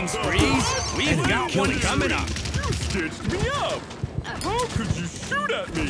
killing sprees? We've got one coming up. You stitched me up! How could you shoot at me?